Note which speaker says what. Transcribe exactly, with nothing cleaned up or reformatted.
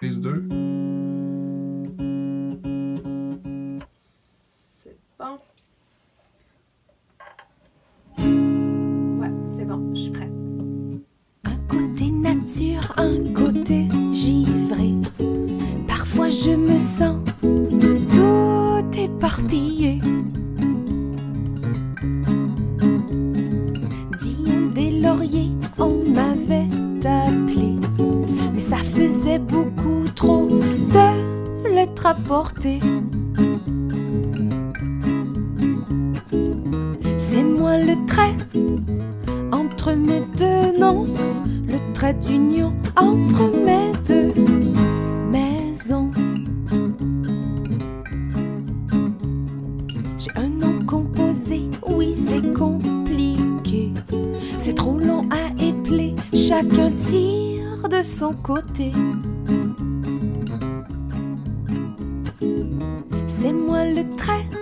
Speaker 1: Prise deux.
Speaker 2: C'est bon. Ouais, c'est bon, je suis prête.
Speaker 3: Un côté nature, un côté givré. Parfois je me sens tout éparpillé. Dion des Lauriers, on m'avait appelé, mais ça faisait beaucoup trop de lettres à porter. C'est moi le trait entre mes deux noms, le trait d'union entre mes deux maisons. J'ai un nom composé, oui c'est compliqué. C'est trop long à épeler, chacun tire de son côté. C'est moi le trait